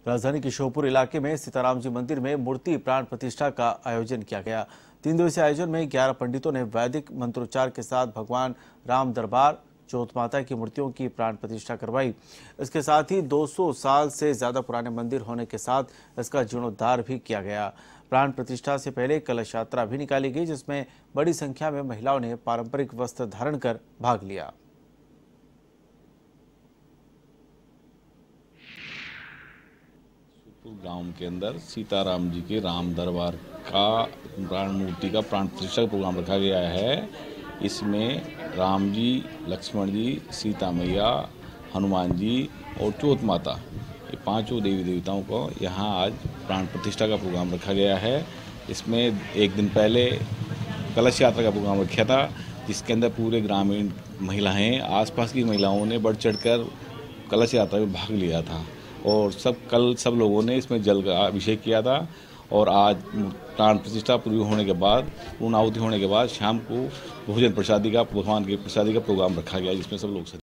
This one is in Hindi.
राजधानी के श्योपुर इलाके में सीताराम जी मंदिर में मूर्ति प्राण प्रतिष्ठा का आयोजन किया गया। 3 दिवसीय आयोजन में 11 पंडितों ने वैदिक मंत्रोच्चार के साथ भगवान राम दरबार चौथ माता की मूर्तियों की प्राण प्रतिष्ठा करवाई। इसके साथ ही 200 साल से ज्यादा पुराने मंदिर होने के साथ इसका जीर्णोद्धार भी किया गया। प्राण प्रतिष्ठा से पहले कलश यात्रा भी निकाली गई, जिसमें बड़ी संख्या में महिलाओं ने पारंपरिक वस्त्र धारण कर भाग लिया। गांव के अंदर सीताराम जी के राम दरबार का प्राण मूर्ति का प्राण प्रतिष्ठा का प्रोग्राम रखा गया है। इसमें राम जी, लक्ष्मण जी, सीता मैया, हनुमान जी और चौथ माता, ये 5 देवी देवताओं को यहाँ आज प्राण प्रतिष्ठा का प्रोग्राम रखा गया है। इसमें एक दिन पहले कलश यात्रा का प्रोग्राम रखा था, जिसके अंदर पूरे ग्रामीण महिलाएं, आसपास की महिलाओं ने बढ़ चढ़कर कलश यात्रा में भाग लिया था और कल सब लोगों ने इसमें जल का अभिषेक किया था। और आज प्राण प्रतिष्ठा पूरी होने के बाद, पूर्ण आहुति होने के बाद शाम को भोजन प्रसादी का, भगवान के प्रसादी का प्रोग्राम रखा गया, जिसमें सब लोग